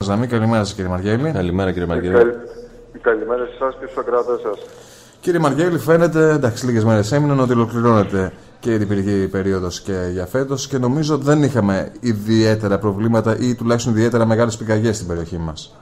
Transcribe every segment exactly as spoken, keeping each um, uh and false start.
Καλημέρα σας, κύριε Μαργέλη. Καλημέρα, κύριε Μαργέλη. Καλη... Καλημέρα σε εσάς και στους ακροατές σας. Κύριε Μαργέλη, φαίνεται, εντάξει, λίγες μέρες έμειναν, ότι ολοκληρώνεται και η διπηρική περίοδος και για φέτος και νομίζω ότι δεν είχαμε ιδιαίτερα προβλήματα ή τουλάχιστον ιδιαίτερα μεγάλες πυρκαγιές στην περιοχή μας.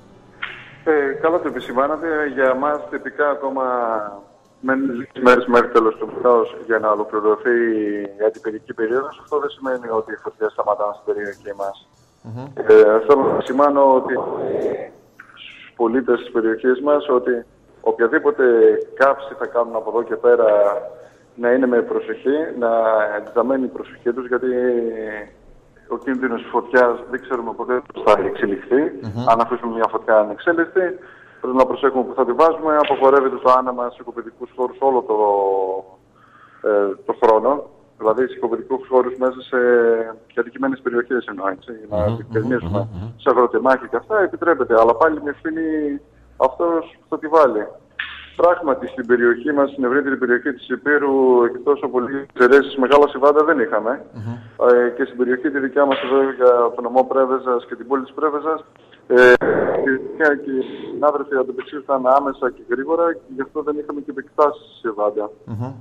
Ε, καλά το επισημάνατε. Για μας τυπικά ακόμα μένουν λίγες μέρες μέχρι τέλος του μηνός για να ολοκληρωθεί η αντιπυρική περίοδος. Αυτό δεν σημαίνει ότι οι φωτιές σταματάνε στην περιοχή μας. Mm-hmm. Ε, θέλω να σημάνω ότι στους πολίτες της περιοχής μας ότι οποιαδήποτε κάψη θα κάνουν από εδώ και πέρα να είναι με προσοχή, να εντεταμένη η προσοχή τους, γιατί ο κίνδυνος φωτιάς δεν ξέρουμε ποτέ πώς θα εξελιχθεί. Mm-hmm. Αν αφήσουμε μια φωτιά ανεξέλεκτη, πρέπει να προσέχουμε που θα τη βάζουμε. Απαγορεύεται το άναμα σε οικοπαιδικούς χώρους όλο το, ε, το χρόνο. Δηλαδή σε οικοπαιδικούς χώρους μέσα σε κατοικημένες περιοχές εννοώ, έτσι, για να επικοινωνήσουμε mm-hmm. σε αγροτεμάχια και αυτά επιτρέπεται. Αλλά πάλι με ευθύνη αυτός που θα τη βάλει. Πράγματι στην περιοχή μας, στην ευρύτερη περιοχή της Υπήρου, εκτός από λίγες εξαιρέσεις, μεγάλα συμβάντα δεν είχαμε. Mm-hmm. Ε, και στην περιοχή τη δικιά μας εδώ για το νομό Πρέβεζας και την πόλη της Πρέβεζας, ε, και οι συνάδελφοι ανταπεξήλθαν άμεσα και γρήγορα και γι' αυτό δεν είχαμε και επεκτάσεις συμβάντα. Mm-hmm.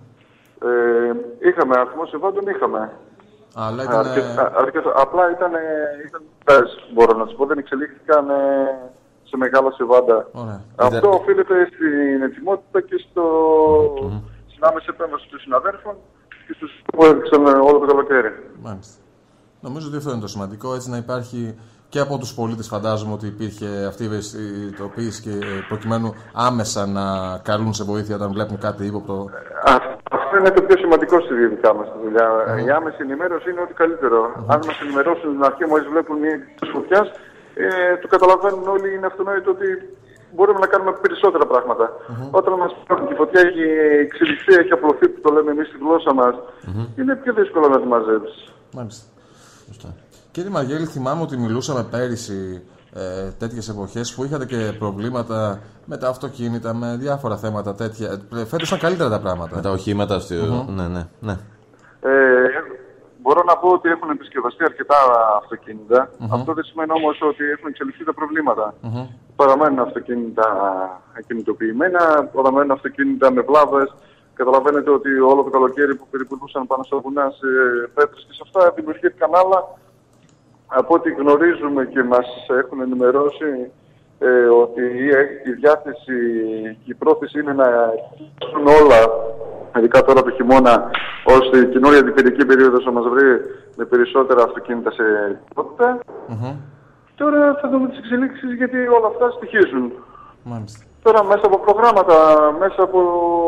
Ε, είχαμε αριθμό συμβάντων, είχαμε. Αλλά ήταν... αρκετά, αρκετά, απλά ήταν, ήταν μπορώ να σας πω, δεν εξελίχθηκαν ε, σε μεγάλα συμβάντα. Αυτό Είδα... οφείλεται στην ετοιμότητα και στο... mm-hmm. στην άμεση επέμβαση των συναδέρφων και στους που έδειξαν όλο το καλοκαίρι. Μάλιστα. Νομίζω ότι αυτό είναι το σημαντικό, έτσι να υπάρχει και από τους πολίτες, φαντάζομαι ότι υπήρχε αυτή η ευαισθητοποίηση και προκειμένου άμεσα να καλούν σε βοήθεια όταν βλέπουν κάτι ύποπτο. Αυτό είναι το πιο σημαντικό στη δικά μας τη δουλειά. Mm-hmm. Η άμεση ενημέρωση είναι ό,τι καλύτερο. Mm-hmm. Αν μας ενημερώσουν στην αρχή, μόλις βλέπουν μια φωτιά, ε, το καταλαβαίνουν όλοι, είναι αυτονόητο ότι μπορούμε να κάνουμε περισσότερα πράγματα. Mm-hmm. Όταν μας πούν ότι η φωτιά έχει εξελιχθεί, έχει απλωθεί, που το λέμε εμείς στη γλώσσα μας, mm-hmm. είναι πιο δύσκολο να τη μαζέψεις. Μάλιστα. Κύριε Μαργέλη, θυμάμαι ότι μιλούσαμε πέρυσι ε, τέτοιες εποχές που είχατε και προβλήματα με τα αυτοκίνητα, με διάφορα θέματα τέτοια. Φέτος ήταν καλύτερα τα πράγματα. Με τα οχήματα, στο... mm-hmm. ναι, ναι, ναι. Ε, μπορώ να πω ότι έχουν επισκευαστεί αρκετά αυτοκίνητα. Mm-hmm. Αυτό δεν σημαίνει όμως ότι έχουν εξελιχθεί τα προβλήματα. Mm-hmm. Παραμένουν αυτοκίνητα ακινητοποιημένα, παραμένουν αυτοκίνητα με βλάβες. Καταλαβαίνετε ότι όλο το καλοκαίρι που περιπολούσαν πάνω στα βουνά σε πέτρες και σε αυτά δημιουργήθηκαν άλλα. Από ό,τι γνωρίζουμε και μας έχουν ενημερώσει ε, ότι η, η διάθεση και η πρόθεση είναι να έχουν όλα, ειδικά τώρα το χειμώνα, ώστε η καινούργια αντιπυρική περίοδος να μας βρει με περισσότερα αυτοκίνητα σε πότητα. Mm-hmm. Τώρα θα δούμε τις εξελίξεις, γιατί όλα αυτά στοιχίζουν. Μάλιστα. Τώρα μέσα από προγράμματα, μέσα από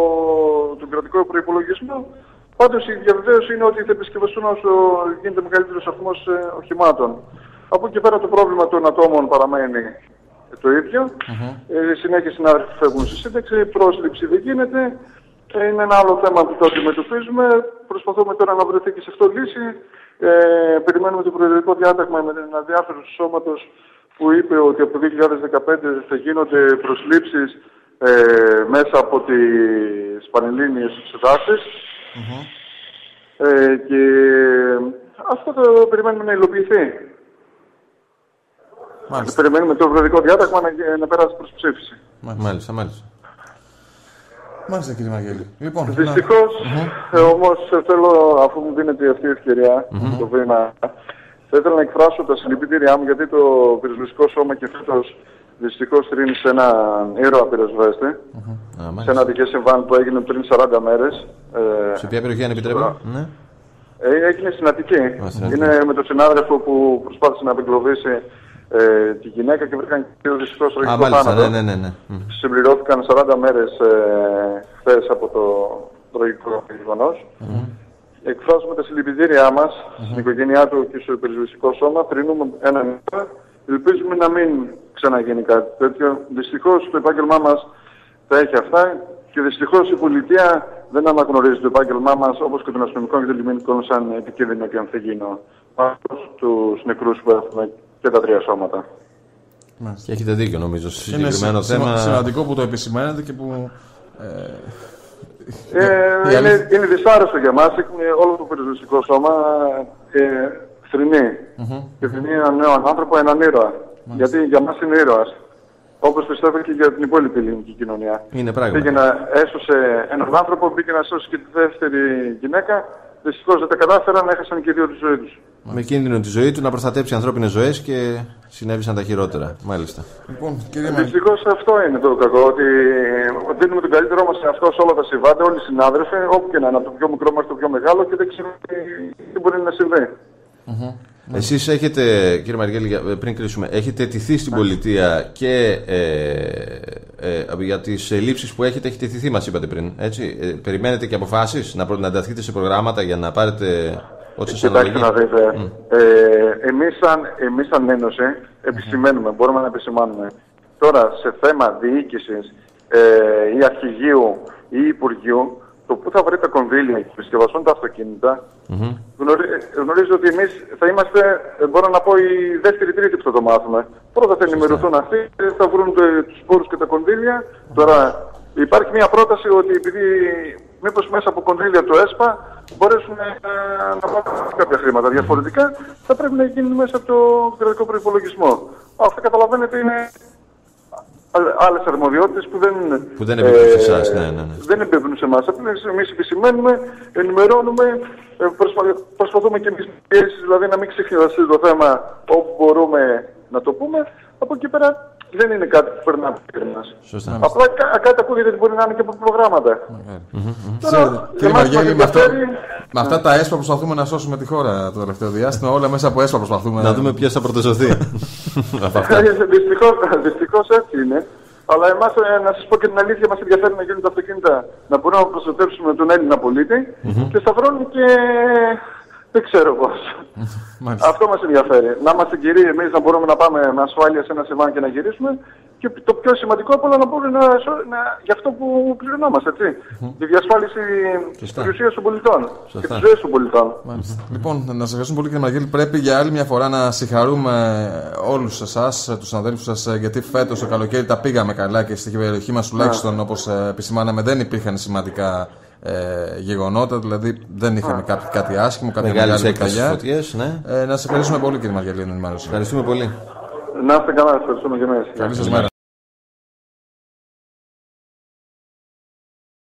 τον κρατικό προϋπολογισμό, πάντως η διαβεβαίωση είναι ότι θα επισκευαστούν όσο γίνεται μεγαλύτερος αριθμός ε, οχημάτων. Από εκεί πέρα το πρόβλημα των ατόμων παραμένει το ίδιο. Mm-hmm. Ε, συνέχεια συνάδελφοι φεύγουν στη σύνταξη, πρόσληψη δεν γίνεται. Ε, είναι ένα άλλο θέμα που το αντιμετωπίζουμε. Προσπαθούμε τώρα να βρεθεί και σε αυτό λύση. Ε, περιμένουμε το προεδρικό διάταγμα με την αδιάφερος του σώματος που είπε ότι από το δύο χιλιάδες δεκαπέντε θα γίνονται προσλήψεις ε, μέσα από τις πανελλήνιες εξετάσεις. Mm-hmm. Ε, και αυτό το περιμένουμε να υλοποιηθεί. Μάλιστα. Περιμένουμε το προεδρικό διάταγμα να, να περάσει προς ψήφιση. Μάλιστα, μάλιστα. Μάλιστα, κύριε Μαργέλη. Λοιπόν, δυστυχώς, να... mm-hmm. ε, όμως θέλω, αφού μου δίνεται αυτή η ευκαιρία, mm-hmm. το βήμα, θα ήθελα να εκφράσω τα συλληπιτήριά μου, γιατί το πυροσβεστικό σώμα και φέτος δυστυχώς ρίνησε έναν ήρωα πυροσβέστη, mm-hmm. σε ένα δικές συμβάν που έγινε πριν σαράντα μέρες. Ε, σε ποια περιοχή, αν επιτρέπω? Ναι. Ε, έγινε στην Αττική. Mm-hmm. Είναι με τον συνάδελφο που προσπάθησε να απεγκλωβίσει ε, τη γυναίκα και βρήκαν και ο δυστυχώς τραγικό θάνατο. Ναι, ναι, ναι, ναι. Mm-hmm. Συμπληρώθηκαν σαράντα μέρες ε, χθες από το τραγικό γεγονός. Mm-hmm. Εκφράζουμε τα συλληπιτήριά μας mm-hmm. στην οικογένειά του και στο πυροσβεστικό σώμα. Θρηνούμε έναν ήρωα. Ελπίζουμε να μην ξαναγίνει κάτι τέτοιο. Δυστυχώς το επάγγελμά μας τα έχει αυτά και δυστυχώς η πολιτεία δεν αναγνωρίζει το επάγγελμά μας, όπως και των αστυνομικών και των λιμενικών, σαν επικίνδυνο και ανθεγίνο. Πάνω στους νεκρούς που έχουμε και τα τρία σώματα. Και έχετε δίκιο, νομίζω, στο συγκεκριμένο θέμα. Είναι σημαντικό που το επισημαίνετε και που... Ε... Ε, είναι, είναι δυσάρεστο για μας. Έχουμε όλο το πυροσβεστικό σώμα ε, θρηνεί. Mm-hmm. Και θρηνεί έναν νέο άνθρωπο, έναν ήρωα. Γιατί για μας είναι ήρωας. Όπως πιστεύω και για την υπόλοιπη ελληνική κοινωνία. Είναι πράγμα. Πήγε να έσωσε έναν άνθρωπο, πήγε να σώσει και τη δεύτερη γυναίκα. Δυστυχώς δεν τα κατάφεραν, έχασαν και δύο τη ζωή τους. Με κίνδυνο τη ζωή του να προστατέψει ανθρώπινες ζωές και συνέβησαν τα χειρότερα. Μάλιστα. Λοιπόν, κύριε Δυστυχώς αυτό είναι το κακό. Ότι δίνουμε τον καλύτερό μας σε αυτό σε όλα τα συμβάντα, όλοι οι συνάδελφοι, όπου και να είναι, από το πιο μικρό μέχρι το πιο μεγάλο και δεν ξέρουμε τι μπορεί να συμβεί. Mm-hmm. Εσείς έχετε, κύριε Μαργέλη, πριν κλείσουμε, έχετε τηθεί στην πολιτεία και ε, ε, για τις λήψεις που έχετε, έχετε τηθεί, μας είπατε πριν, έτσι. Ε, περιμένετε και αποφάσεις να, προ, να ενταχθείτε σε προγράμματα για να πάρετε ό,τι σας αναλογεί. Κοιτάξτε να δείτε, mm. ε, εμείς, σαν, εμείς σαν Ένωση επισημαίνουμε, mm-hmm. μπορούμε να επισημάνουμε. Τώρα σε θέμα διοίκησης ε, ή αρχηγείου ή υπουργείου, το πού θα βρει τα κονδύλια και επισκευαστούν τα αυτοκίνητα, mm-hmm. γνωρί, γνωρίζω ότι εμείς θα είμαστε, μπορώ να πω, η δεύτερη τρίτη που θα το μάθουμε. Πρώτα θα ενημερωθούν αυτοί, θα βρουν τους πόρους και τα κονδύλια. Mm-hmm. Τώρα υπάρχει μια πρόταση ότι επειδή μήπως μέσα από κονδύλια του ΕΣΠΑ μπορέσουν ε, να πάρουν κάποια χρήματα. Διαφορετικά θα πρέπει να γίνει μέσα από το κρατικό προϋπολογισμό. Αυτό καταλαβαίνετε είναι άλλες αρμοδιότητες που δεν, που δεν εμπίπτουν σε εσάς. Ναι, ναι, ναι. Δεν εμπίπτουν σε εμάς. Εμείς επισημαίνουμε, ενημερώνουμε, προσπα... προσπαθούμε και εμείς δηλαδή να μην ξεχνιαστεί το θέμα όπου μπορούμε να το πούμε. Από εκεί πέρα δεν είναι κάτι που περνά από την μας. Σωστά. Απλά κά- κάτι ακούγεται ότι μπορεί να είναι και από προγράμματα. Mm-hmm. Τώρα, κύριε Μαργέλη, με, αυτό, με αυτά τα ΕΣΠΑ προσπαθούμε να σώσουμε τη χώρα το τελευταίο διάστημα. Όλα μέσα από ΕΣΠΑ προσπαθούμε. Να δούμε ποιος θα πρωτοζωθεί. Δυστυχώς έτσι είναι. Αλλά εμάς, ε, να σας πω και την αλήθεια, μας ενδιαφέρει να γίνουν τα αυτοκίνητα, να μπορούμε να προστατεύσουμε τον Έλληνα πολίτη mm-hmm. και σταυρώνουν και δεν ξέρω πώς. Αυτό μας ενδιαφέρει. Να είμαστε κυρίοι εμείς, να μπορούμε να πάμε με ασφάλεια σε ένα σεβάν και να γυρίσουμε. Και το πιο σημαντικό από όλα να μπορούμε να, να για αυτό που πληρωνόμαστε, έτσι. Mm-hmm. Τη διασφάλιση της περιουσίας των πολιτών Σωστά. και της ζωής των πολιτών. Μάλιστα. Λοιπόν, να σας ευχαριστούμε πολύ, κύριε Μαργέλη. Πρέπει για άλλη μια φορά να συγχαρούμε όλους εσάς, τους συναδέλφους σας, γιατί φέτος το καλοκαίρι τα πήγαμε καλά και στην περιοχή μας τουλάχιστον, yeah. όπως επισημάναμε, δεν υπήρχαν σημαντικά ε, γεγονότα, δηλαδή δεν είχαμε yeah. κάτι άσχημο, κάποια μεγάλη πυρκαγιά. Ναι. Ε, να σας ευχαριστούμε πολύ, κύριε Μαργέλη. Ευχαριστούμε πολύ. Να είστε καλά, ευχαριστούμε και εμείς. Καλή σας μέρα.